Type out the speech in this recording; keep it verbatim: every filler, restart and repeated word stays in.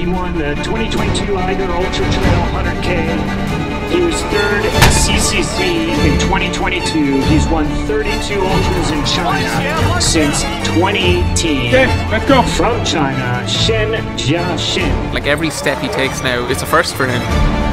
He won the twenty twenty-two Eiger Ultra Trail one hundred K. He was third in C C C in twenty twenty-two. He's won thirty-two ultras in China since twenty eighteen. Okay, let's go. From China, Shen Jiasheng. Like every step he takes now, it's a first for him.